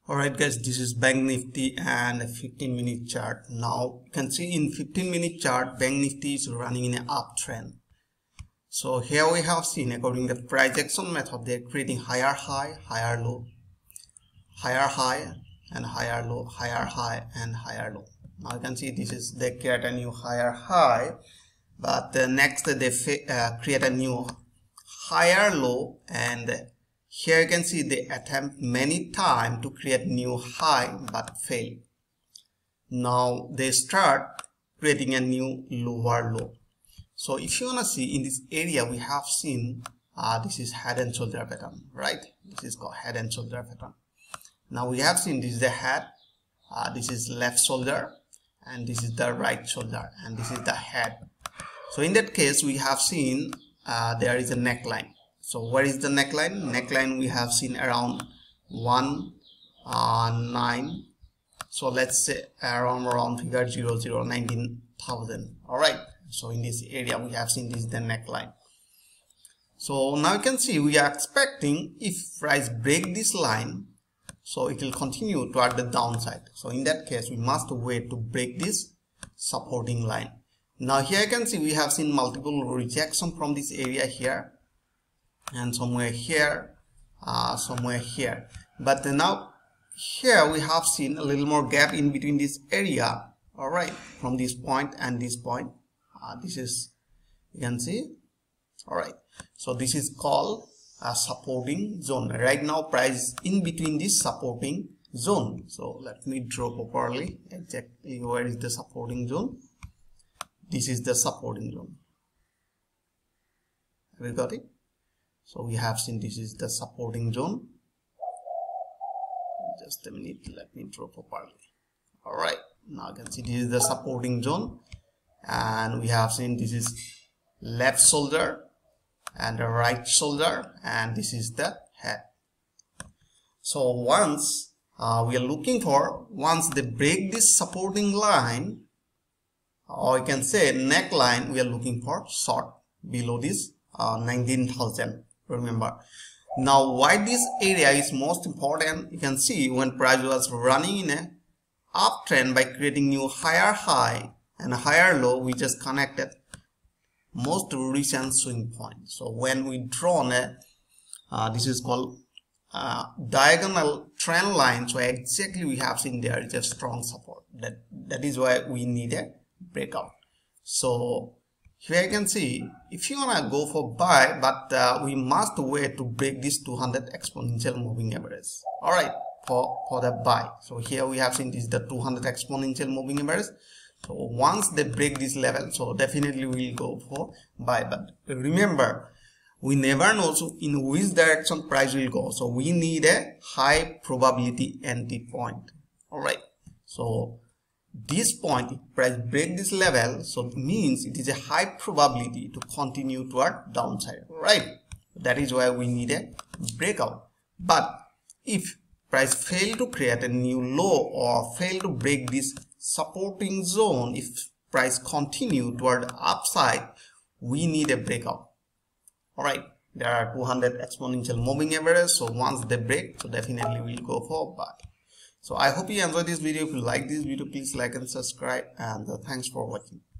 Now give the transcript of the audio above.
Alright guys, this is Bank Nifty and a 15-minute chart. Now you can see in 15-minute chart Bank Nifty is running in an uptrend. So here we have seen, according to the price action method, they are creating higher high, higher low, higher high and higher low, higher high and higher low. Now you can see this is they create a new higher high, but next they create a new higher low, and here you can see they attempt many times to create new high but fail. Now they start creating a new lower low. So if you want to see in this area, we have seen this is head and shoulder pattern, right? This is called head and shoulder pattern. Now we have seen this is the head, this is left shoulder, and this is the right shoulder, and this is the head. So in that case we have seen there is a neckline. So where is the neckline? Neckline we have seen around 19. So let's say around figure 19,000. All right. So in this area we have seen this is the neckline. So now you can see we are expecting if price break this line, so it will continue toward the downside. So in that case we must wait to break this supporting line. Now here you can see we have seen multiple rejection from this area here, and somewhere here, somewhere here, but now here we have seen a little more gap in between this area. All right, from this point and this point, this is, you can see. All right, so this is called a supporting zone. Right now price in between this supporting zone. So let me draw properly exactly where is the supporting zone. This is the supporting zone. Have you got it? So we have seen this is the supporting zone. Just a minute, let me draw properly. All right, now you can see this is the supporting zone, and we have seen this is left shoulder and the right shoulder, and this is the head. So once we are looking for, once they break this supporting line, or you can say neckline, we are looking for short below this 19,000. Remember, now why this area is most important, you can see when price was running in a uptrend by creating new higher high and higher low, we just connected most recent swing point. So when we draw this is called diagonal trend line, so exactly we have seen there is a strong support. That is why we need a breakout. So here you can see if you want to go for buy, but we must wait to break this 200 exponential moving average. All right, for the buy. So here we have seen this is the 200 exponential moving average. So once they break this level, so definitely we will go for buy. But remember, we never know in which direction price will go. So we need a high probability entry point. All right. So this point, if price break this level, so it means it is a high probability to continue toward downside, right? That is why we need a breakout. But if price fail to create a new low or fail to break this supporting zone, if price continue toward upside, we need a breakout. All right, there are 200 exponential moving average, so once they break, so definitely we'll go for buy. So I hope you enjoyed this video. If you like this video, please like and subscribe, and thanks for watching.